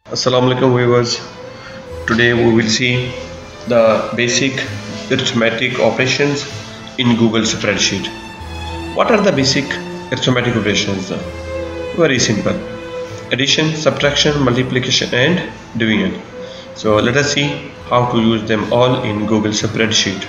Assalamu alaikum viewers. Today we will see the basic arithmetic operations in Google spreadsheet. What are the basic arithmetic operations? Very simple: addition, subtraction, multiplication and division. So let us see how to use them all in Google spreadsheet.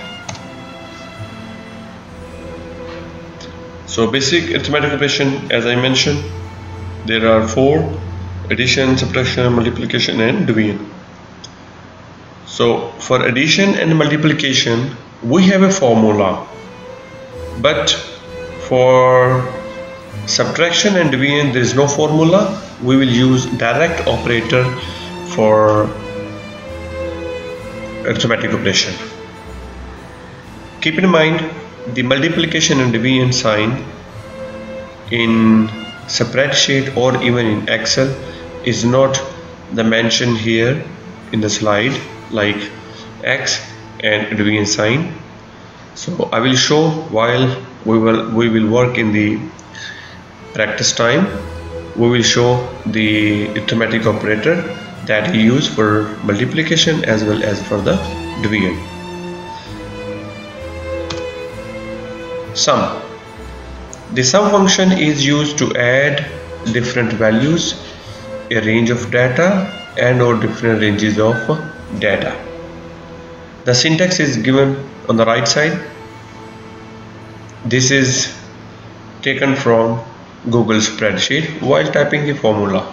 So basic arithmetic operation, as I mentioned, there are four: addition, subtraction, multiplication and division. So for addition and multiplication we have a formula, but for subtraction and division there is no formula. We will use direct operator for arithmetic operation. Keep in mind, the multiplication and division sign in spreadsheet or even in Excel is not the mention here in the slide, like X and division sign. So I will show while we will work in the practice time. We will show the arithmetic operator that we use for multiplication as well as for the division. Sum. The sum function is used to add different values, a range of data and or different ranges of data. The syntax is given on the right side. This is taken from Google spreadsheet while typing the formula.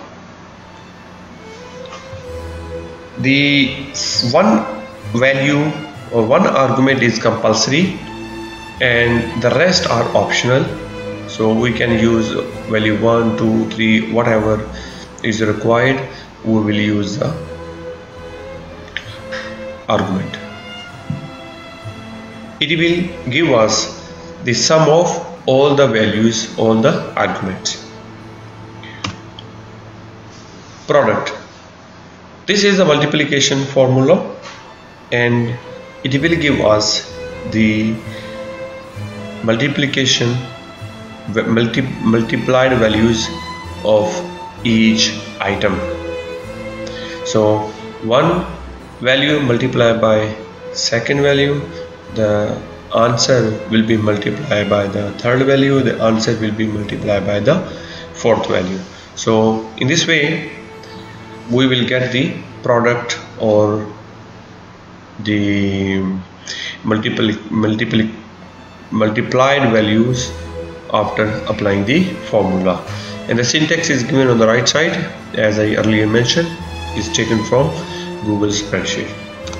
The one value or one argument is compulsory and the rest are optional. So we can use value 1, 2, 3, whatever is required. We will use the argument. It will give us the sum of all the values, all the arguments. Product. This is a multiplication formula and it will give us the multiplication multiplied values of each item. So one value multiplied by second value, the answer will be multiplied by the third value, the answer will be multiplied by the fourth value. So in this way we will get the product or the multiplied values after applying the formula. And the syntax is given on the right side, as I earlier mentioned, is taken from Google spreadsheet.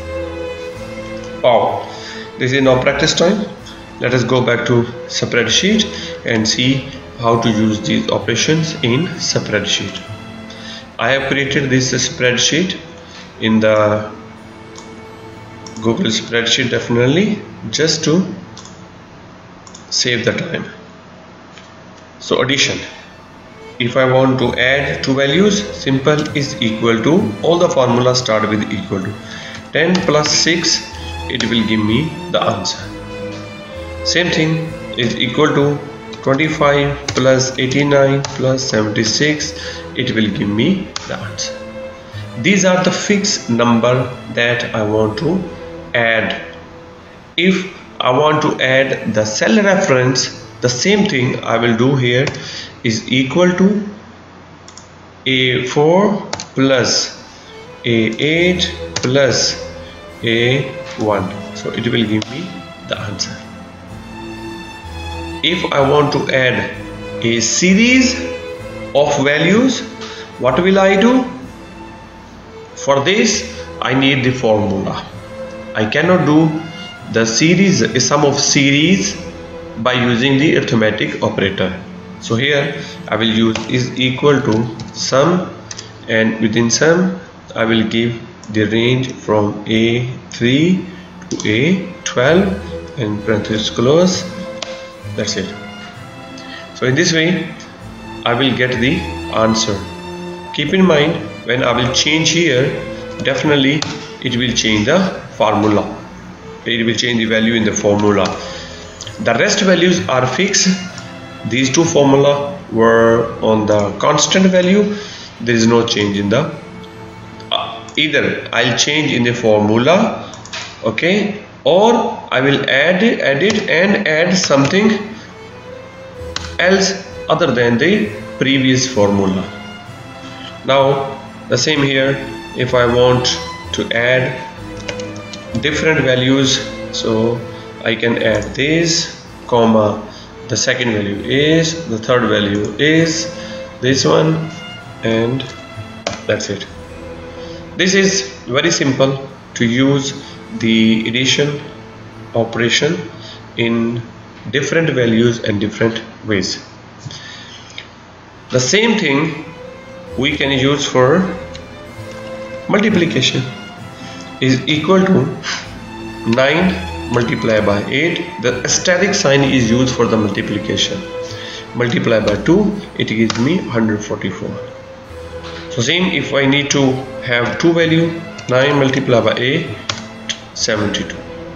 Wow, this is now practice time. Let us go back to spreadsheet and see how to use these operations in spreadsheet. I have created this spreadsheet in the Google spreadsheet definitely just to save the time. So addition, if I want to add two values, simple is equal to, all the formulas start with equal to. 10 plus 6, it will give me the answer. Same thing is equal to 25 plus 89 plus 76, it will give me the answer. These are the fixed number that I want to add. If I want to add the cell reference, the same thing I will do here is equal to A4 plus A8 plus A1. So it will give me the answer. If I want to add a series of values, what will I do? For this I need the formula. I cannot do the series, a sum of series, by using the arithmetic operator. So here I will use is equal to sum, and within sum I will give the range from A3 to A12 and parenthesis close. That's it. So in this way I will get the answer. Keep in mind, when I will change here, definitely it will change the formula. It will change the value in the formula. The rest values are fixed. These two formula were on the constant value. There is no change in the either I'll change in the formula, okay, or I will add it and add something else other than the previous formula. Now the same here, if I want to add different values, so I can add this, comma, the second value is, the third value is this one, and that's it. This is very simple to use the addition operation in different values and different ways. The same thing we can use for multiplication. Is equal to 9 multiplied by 8. The asterisk sign is used for the multiplication. Multiply by 2, it gives me 144. So same, if I need to have two value, 9 multiplied by 8, 72.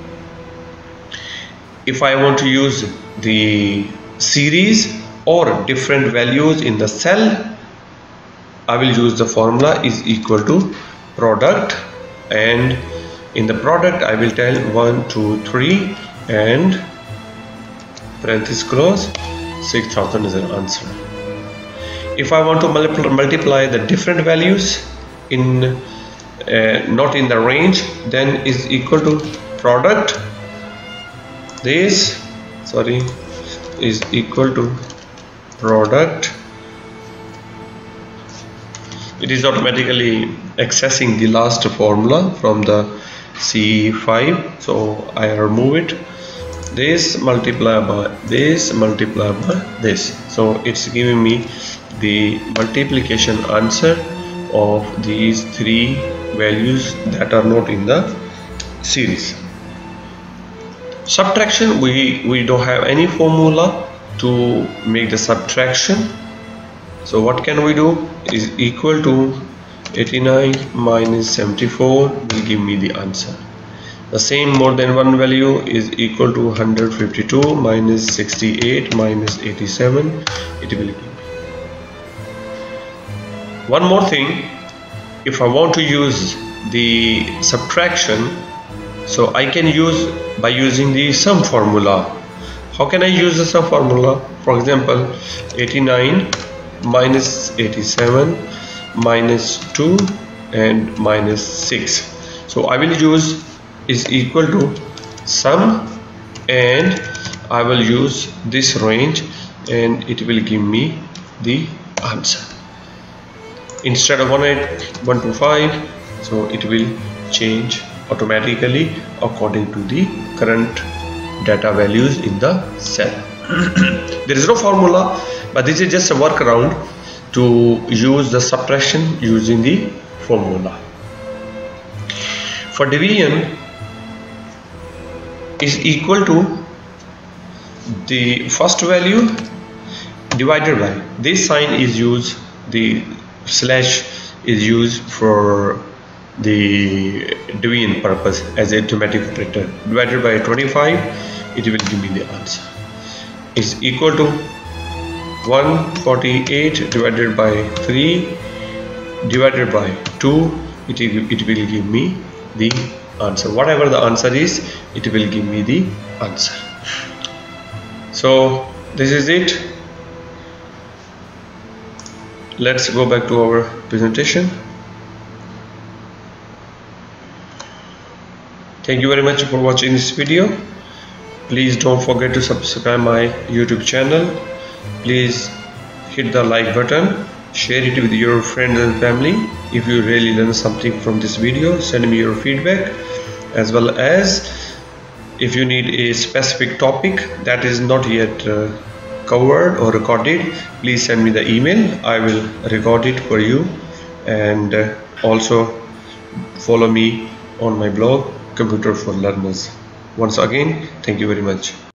If I want to use the series or different values in the cell, I will use the formula is equal to product, and in the product I will tell 1, 2, 3 and parenthesis close, 6000 is an answer. If I want to multiply the different values in not in the range, then is equal to product this is equal to product. It is automatically accessing the last formula from the C5, so I remove it. This multiplied by this multiplied by this, so it's giving me the multiplication answer of these three values that are not in the series. Subtraction, we don't have any formula to make the subtraction, so what can we do is equal to 89 minus 74 will give me the answer. The same more than one value is equal to 152 minus 68 minus 87, it will give me. One more thing, if I want to use the subtraction, so I can use by using the sum formula. How can I use the sum formula? For example, 89 minus 87 minus 2 and minus 6. So I will use is equal to sum, and I will use this range and it will give me the answer. Instead of 125, so it will change automatically according to the current data values in the cell. There is no formula, but this is just a workaround to use the subtraction using the formula. For division is equal to the first value divided by this sign is used, the slash is used for the division purpose as a arithmetic operator. Divided by 25, it will give me the answer. Is equal to 148 divided by 3 divided by 2, it will give me the answer. Whatever the answer is, it will give me the answer. So this is it. Let's go back to our presentation. Thank you very much for watching this video. Please don't forget to subscribe my YouTube channel. Please hit the like button, share it with your friends and family. If you really learn something from this video, send me your feedback, as well as if you need a specific topic that is not yet covered or recorded, please send me the email. I will record it for you, and also follow me on my blog Computer for Learners. Once again, thank you very much.